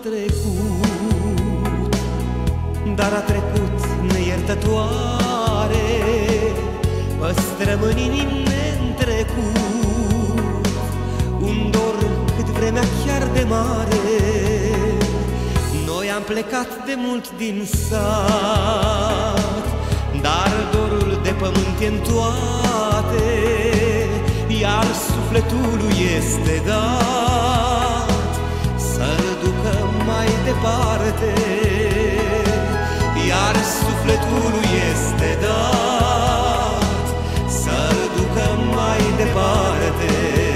trecut, dar a trecut neiertătoare. Păstrăm în inimi neîntrecut un dor cât vremea chiar de mare. Noi am plecat de mult din sat, dar dorul de pământ e-n toate, iar sufletul este dat să-l ducă mai departe. Iar sufletul este dat să-l ducă mai departe.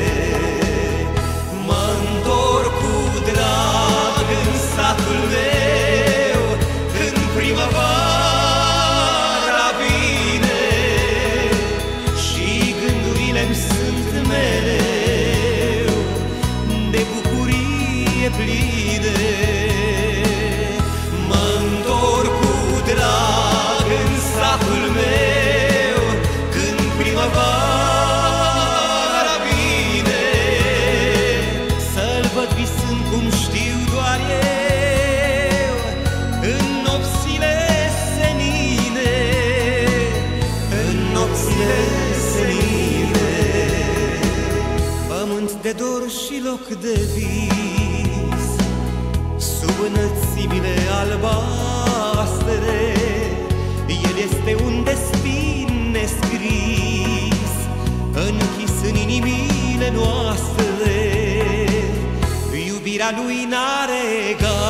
Mă-ntorc cu drag în satul meu când primăvara vine și gândurile-mi sunt mereu de bucurie pline. Mă-ntorc cu drag în satul meu când primăvara vine, să-l văd visând cum știu doar eu în nopțile senine, în nopțile senine. Pământ de dor și loc de vis, sub înălțimile albastre, el este un destin nescris, închis în inimile noastre. Iubirea lui n-are egal,